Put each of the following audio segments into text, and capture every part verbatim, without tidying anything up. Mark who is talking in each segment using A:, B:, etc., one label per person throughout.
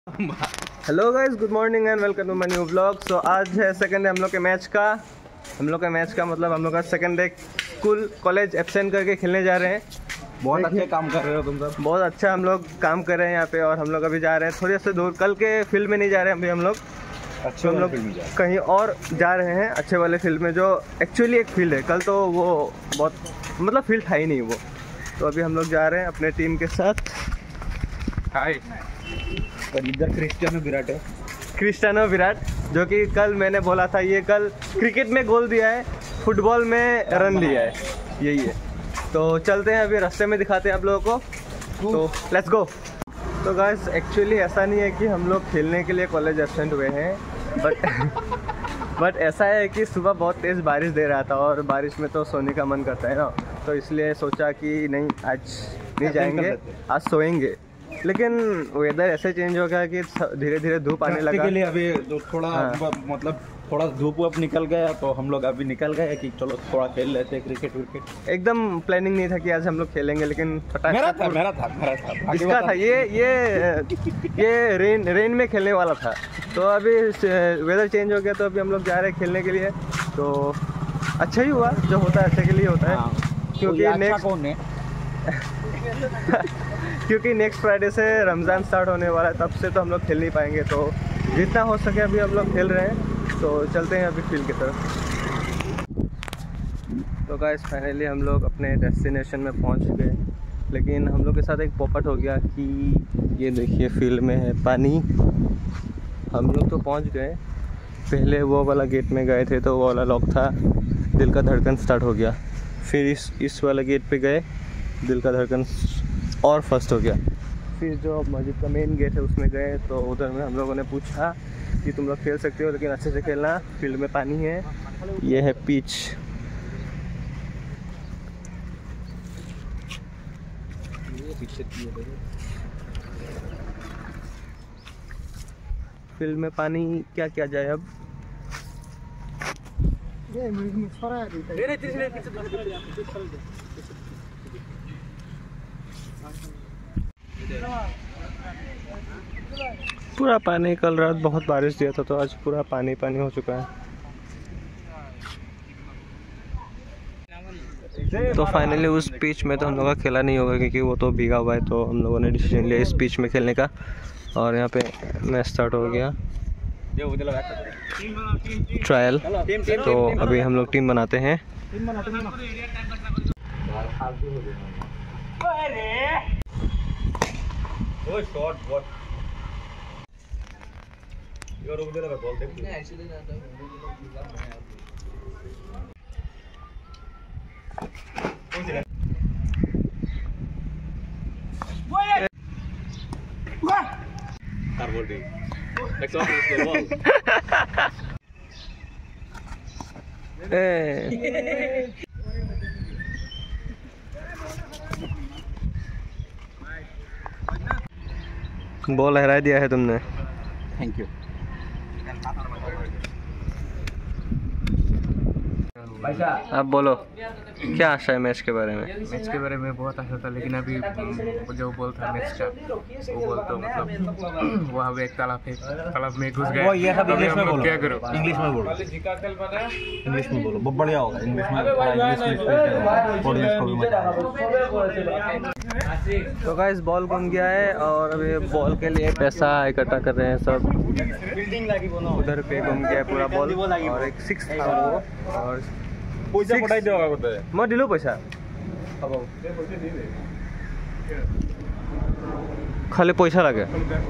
A: Hello guys, good morning and welcome to my new vlog. So आज है second day हम लोग के मैच का हम लोग का मैच का मतलब हम लोग का second day school college absent करके खेलने जा रहे हैं।
B: बहुत अच्छे काम कर रहे हो तुम सब।
A: बहुत अच्छा हम लोग काम कर रहे हैं यहाँ पे। और हम लोग अभी जा रहे हैं थोड़ी से दूर, कल के फील्ड में नहीं जा रहे हैं अभी हम लोग।
B: अच्छे
A: हम लोग कहीं और जा रहे हैं, अच्छे वाले फील्ड में, जो एक्चुअली एक फील्ड है। कल तो वो बहुत मतलब फील्ड था ही नहीं वो। तो अभी हम लोग जा रहे हैं अपने टीम के साथ।
B: हाय, और इधर क्रिस्टियानो विराट है।
A: क्रिस्टियानो विराट, जो कि कल मैंने बोला था, ये कल क्रिकेट में गोल दिया है, फुटबॉल में रन लिया है, यही है। तो चलते हैं, अभी रास्ते में दिखाते हैं आप लोगों को। तो लेट्स गो। तो गाइस, एक्चुअली ऐसा नहीं है कि हम लोग खेलने के लिए कॉलेज एब्सेंट हुए हैं, बट बट ऐसा है कि सुबह बहुत तेज़ बारिश दे रहा था और बारिश में तो सोने का मन करता है ना। तो इसलिए सोचा कि नहीं, आज नहीं जाएंगे, आज सोएंगे। लेकिन वेदर ऐसे चेंज हो गया कि धीरे धीरे धूप आने लगा।
B: के लिए अभी तो थोड़ा
A: हाँ।
B: मतलब थोड़ा धूप वूप निकल गया, तो हम लोग अभी निकल गए कि चलो थोड़ा खेल लेते हैं क्रिकेट विकेट।
A: एकदम प्लानिंग नहीं था कि आज हम लोग खेलेंगे, लेकिन फटाक
B: मेरा था मेरा था मेरा था
A: इसका था। ये ये ये रेन रेन में खेलने वाला था। तो अभी वेदर चेंज हो गया, तो अभी हम लोग जा रहे हैं खेलने के लिए। तो अच्छा ही हुआ, जो होता है अच्छे के लिए होता है। क्योंकि नेक्स्ट
B: कौन है
A: क्योंकि नेक्स्ट फ्राइडे से रमज़ान स्टार्ट होने वाला है, तब से तो हम लोग खेल नहीं पाएंगे। तो जितना हो सके अभी हम लोग खेल रहे हैं। तो चलते हैं अभी फील्ड की तरफ। तो गाइस, फाइनली हम लोग अपने डेस्टिनेशन में पहुंच गए। लेकिन हम लोग के साथ एक पॉपट हो गया कि ये देखिए फील्ड में है पानी। हम लोग तो पहुंच गए, पहले वो वाला गेट में गए थे तो वो वाला लॉक था, दिल का धड़कन स्टार्ट हो गया। फिर इस इस वाला गेट पे गए, दिल का धड़कन और फर्स्ट हो गया। फिर जो मस्जिद का मेन गेट है उसमें गए, तो उधर में हम लोगों ने पूछा कि तुम लोग खेल सकते हो, लेकिन अच्छे से खेलना, फील्ड में पानी है। ये है पिच। फील्ड में पानी क्या किया जाए अब। पूरा पानी, कल रात बहुत बारिश दिया था तो आज पूरा पानी पानी हो चुका है। तो फाइनली उस पिच में तो हम लोग का खेला नहीं होगा, क्योंकि वो तो भीगा हुआ है। तो हम लोगों ने डिसीजन लिया इस पिच में खेलने का। और यहाँ पे मैच स्टार्ट हो गया, ट्रायल। तो अभी हम लोग टीम बनाते हैं। बॉल लहरा दिया है तुमने।
B: Thank you.
A: आप बोलो, क्या आशा है मैच के बारे में।
C: मैच के बारे में बहुत आशा था, लेकिन अभी जो बॉल था मैच का, वो बॉल तो मतलब वहाँ पे एक तालाब है, तालाब में घुस गया।
B: वो ये सब इंग्लिश में बोलो,
C: क्या करो,
B: इंग्लिश में बोलो, इंग्लिश में बोलो, बहुत बढ़िया होगा इंग्लिश में।
A: तो गाइस, बॉल गुम गया है और अभी बॉल के लिए पैसा इकट्ठा कर रहे हैं सब। उधर पे गुम गया पूरा बॉल, और एक सिक्स था वो। और
B: पैसा पटाई देगा बोलते हैं।
A: मैं दिलो पैसा, खाली पैसा लगे।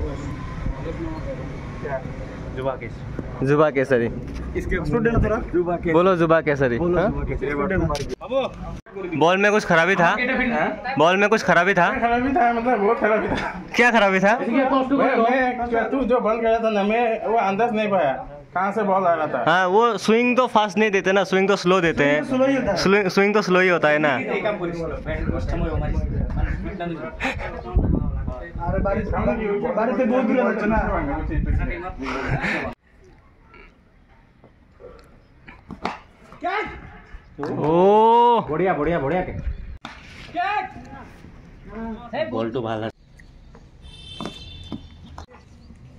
B: जुबा केस
A: जुबा केसरी,
B: इसके स्टूडेंट थोड़ा जुबा केस
A: बोलो, जुबा केसरी। बॉल में कुछ खराबी था, बॉल में कुछ खराबी था।
D: खराबी था, मतलब बहुत खराबी था।
A: क्या खराबी था।
D: मैं मैं तू जो बंद कर था ना, मैं वो अंदाज नहीं पाया कहाँ से बॉल आ रहा था।
A: हाँ, वो स्विंग तो फास्ट नहीं देते ना, स्विंग तो स्लो देते हैं। स्विंग स्विंग तो स्लो ही होता है ना।
D: बारिश से बहुत दूर है ना।
A: ओ
B: बढ़िया बढ़िया बढ़िया के বলটো ভাল আছে।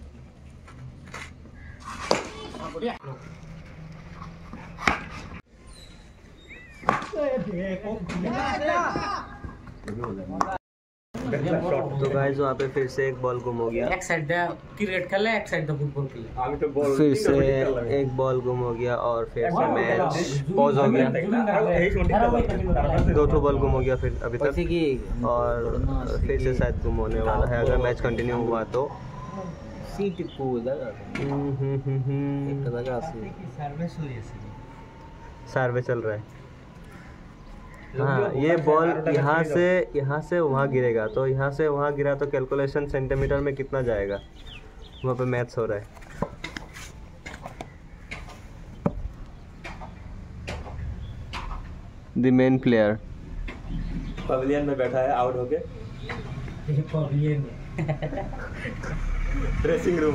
A: तो गाइस वहाँ पे फिर से एक बॉल गुम हो गया,
C: एक साइड क्रिकेट खेल रहा है, एक साइड फुटबॉल खेल रहा है।
A: फिर से एक बॉल गुम हो गया और फिर से मैच पॉज हो गया। दो ठो बॉल गुम हो गया फिर अभी तक, और फिर से शायद गुम होने वाला है अगर मैच कंटिन्यू हुआ तो। सर्वे चल रहा है। हाँ, ये बॉल यहाँ से यहाँ से वहाँ गिरेगा, तो यहाँ से वहाँ गिरा तो कैलकुलेशन सेंटीमीटर में कितना जाएगा, वहाँ पे मैथ्स हो रहा है। द मेन प्लेयर
B: पवेलियन में बैठा है आउट होके।
C: Pavilion
B: dressing room.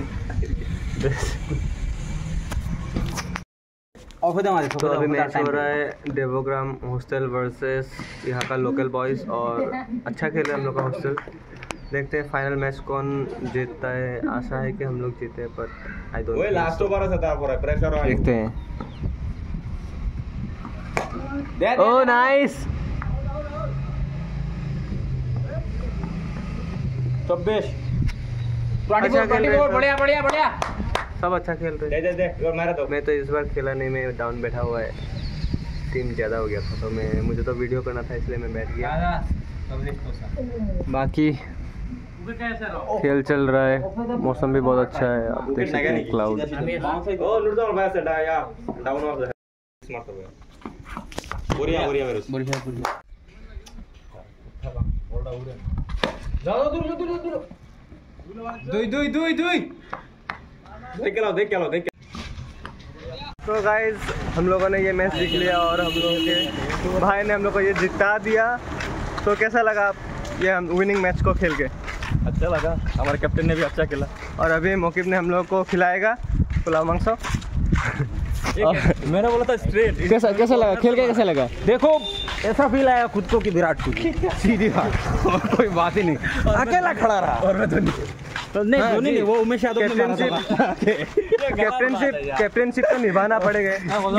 A: तो अभी मैच हो रहा है देवोग्राम हॉस्टल वर्सेस यहाँ का लोकल बॉयज, और अच्छा खेल है हम लोग का हॉस्टल। देखते हैं फाइनल मैच कौन जीतता है। आशा है कि हम लोग जीते, पर I don't know.
B: Last over सता पूरा प्रेशर
A: देखते हैं। ओह नाइस,
B: चौबीस
A: अच्छा खेल रहे हैं,
C: बढ़िया बढ़िया बढ़िया,
A: सब अच्छा खेल रहे
B: दे
A: हैं।
B: दे दे और मारा तो।
A: मैं तो इस बार खेला नहीं, मैं डाउन बैठा हुआ है, टीम ज़्यादा हो गया था तो मैं मुझे तो वीडियो करना था इसलिए मैं बैठ गया। बाकी खेल चल रहा है, मौसम भी बहुत अच्छा है, आप देख सकते हैं क्लाउड।
B: ओ लुट दो भाई सेटा या डाउन ऑफ द स्मार्ट हो गया। बढ़िया बढ़िया मेरे
C: बढ़िया बढ़िया। जाओ दूर दूर दूर, दुई दुई दुई दुई,
B: देख के लो देख के लो देख के।
A: तो गाइज हम लोगों ने ये मैच जीत लिया और हम लोगों के भाई ने हम लोग को ये जिता दिया। तो कैसा लगा आप ये हम विनिंग मैच को खेल के?
B: अच्छा लगा, हमारे कैप्टन ने भी अच्छा खेला।
A: और अभी मोकिब ने हम लोग को खिलाएगा पुलाव मांगसो।
B: मैंने बोला था स्ट्रेट।
A: कैसा कैसा लगा खेल के, कैसा लगा?
B: देखो ऐसा फील आया खुद को कि विराट कोहली, सीधी बात, और कोई बात ही नहीं, अकेला खड़ा रहा। और मैं धोनी तो नहीं,
A: हाँ,
B: धोनी नहीं, वो उमेश यादव ने मारा था।
A: कैप्टनशिप कैप्टनशिप तो निभाना पड़ेगा।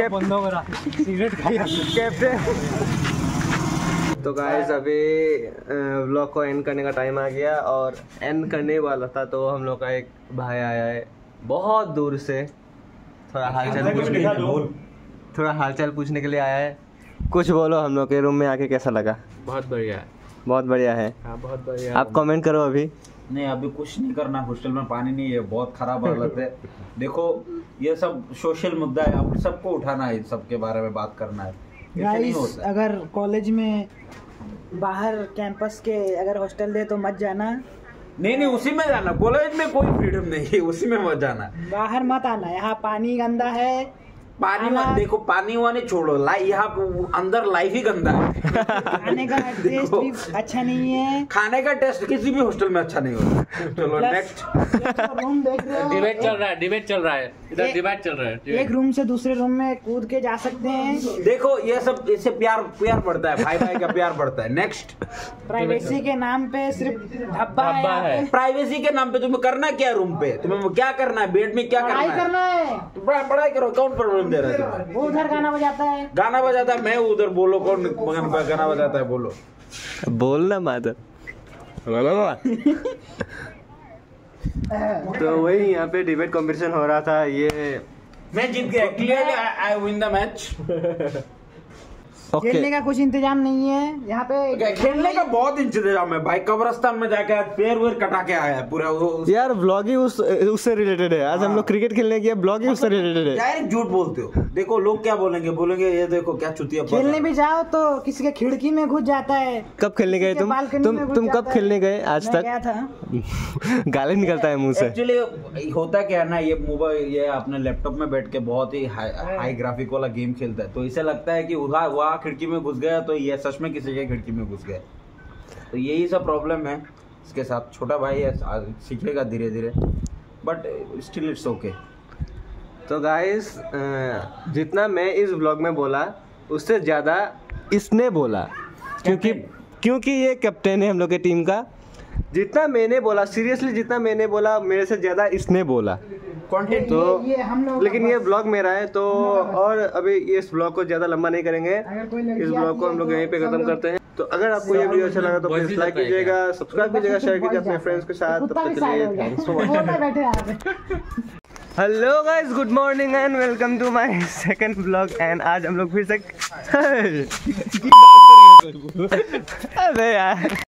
A: कैप्टन। तो गाइस अभी व्लॉग को एंड करने का टाइम आ गया, और एंड करने वाला था तो हम लोग का एक भाई आया है बहुत दूर से, थोड़ा हालचाल पूछने थोड़ा हालचाल पूछने के लिए आया है। कुछ बोलो, हम लोग के रूम में आके कैसा लगा?
C: बहुत बढ़िया है,
A: बहुत बढ़िया है।
C: हाँ बहुत बढ़िया।
A: आप कमेंट करो अभी।
B: नहीं अभी कुछ नहीं करना, हॉस्टल में पानी नहीं है, बहुत खराब हालत है। देखो ये सब सोशल मुद्दा है, अब सबको उठाना है, सबके बारे में बात करना है।
E: गाइस अगर कॉलेज में बाहर कैंपस के अगर हॉस्टल दे तो मत जाना।
B: नहीं नहीं उसी में जाना, कॉलेज में कोई फ्रीडम नहीं है, उसी में मत जाना।
E: बाहर मत आना, यहाँ पानी गंदा है।
B: पानी में देखो, पानी वानी छोड़ो, लाई यहाँ अंदर लाइफ ही गंदा है।
E: खाने का टेस्ट भी अच्छा नहीं है,
B: खाने का टेस्ट किसी भी हॉस्टल में अच्छा नहीं होता। चलो नेक्स्ट।
E: रूम देख रहे हो,
C: डिबेट चल रहा है, डिबेट चल रहा है, इधर डिबेट चल रहा है।
E: एक रूम से दूसरे रूम में कूद के जा सकते हैं।
B: देखो ये सब, इससे प्यार प्यार बढ़ता है, भाई भाई का प्यार बढ़ता है। नेक्स्ट।
E: प्राइवेसी के नाम पे सिर्फ धब्बा है।
B: प्राइवेसी के नाम पे तुम्हें करना क्या है रूम पे? तुम्हें क्या करना है बेड में? क्या
E: पढ़ाई
B: करना
E: करना
B: है?
E: है,
B: पढ़ाई करो, कौन प्रॉब्लम दे रहा है तुम्हें?
E: वो उधर गाना बजाता है,
B: गाना बजाता है, मैं उधर, बोलो कौन गाना बजाता है, बोलो
A: बोलना माधव। तो वही यहाँ पे डिबेट कंपटीशन हो रहा था। ये
B: मैं जीत गया, clearly I win the match.
A: Okay
E: खेलने का कुछ इंतजाम नहीं है यहाँ पे।
B: खेलने का बहुत इंतजाम है भाई, कब्रिस्तान में जाके आज पैर वेर कटा के आया है पूरा। वो
A: यार ब्लॉग ही उस उससे रिलेटेड है। आज हम लोग क्रिकेट खेलने गए, ब्लॉग ही उससे रिलेटेड है।
B: डायरेक्ट झूठ बोलते हो। देखो लोग क्या बोलेंगे, बोलेंगे ये देखो क्या चुतिया।
E: खेलने भी जाओ तो किसी के खिड़की में घुस जाता है।
A: कब खेलने गए तुम? तुम तुम कब खेलने गए आज तक?
E: गया था।
A: गाली निकलता है मुंह से।
B: एक्चुअली होता क्या है ना, ये मोबाइल ये अपने लैपटॉप में बैठ के बहुत ही हाई ग्राफिक वाला गेम खेलता है, तो इसे लगता है कि वहाँ खिड़की में घुस गया तो ये सच में किसी के खिड़की में घुस गया। तो यही सब प्रॉब्लम है इसके साथ। छोटा भाई है, सीखेगा धीरे धीरे, बट स्टिल इट्स ओके।
A: तो गाइस जितना मैं इस ब्लॉग में बोला उससे ज़्यादा इसने बोला, क्योंकि क्योंकि ये कैप्टन है हम लोग के टीम का। जितना मैंने बोला, सीरियसली जितना मैंने बोला, मेरे से ज़्यादा इसने बोला।
B: कंटेंट
A: तो
E: ये हम लोग
A: लेकिन ये ब्लॉग मेरा है तो, और अभी इस ब्लॉग को ज़्यादा लंबा नहीं करेंगे, इस ब्लॉग को हम लोग यहीं पे खत्म करते हैं। तो अगर आपको ये वीडियो अच्छा लगा तो प्लीज लाइक कीजिएगा, सब्सक्राइब कीजिएगा, शेयर कीजिए अपने फ्रेंड्स के साथ। तब तक के लिए thanks for watching. Hello guys, good morning and welcome to my second blog. And आज हम लोग फिर से अबे यार